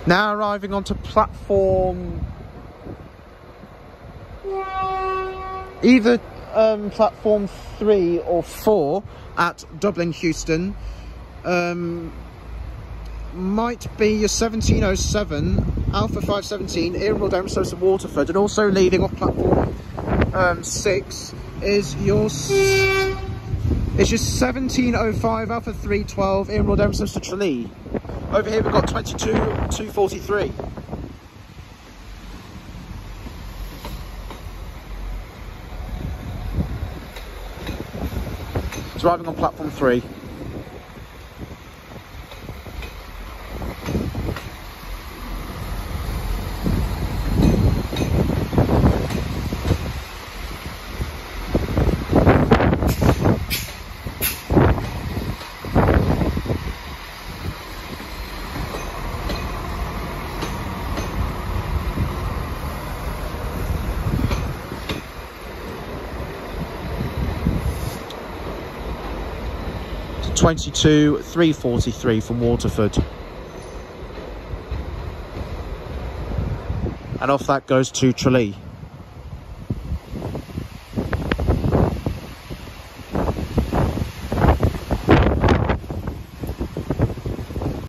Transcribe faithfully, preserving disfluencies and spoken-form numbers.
Now arriving onto platform, either um, platform three or four at Dublin Heuston. Um, might be your seventeen oh seven Alpha five seventeen Earnville down to Waterford, and also leaving off platform um, six is your is your seventeen oh five Alpha three twelve Earnville down to Tralee. Over here we've got twenty-two two forty-three. It's arriving on platform three. twenty-two three forty-three from Waterford, and off that goes to Tralee.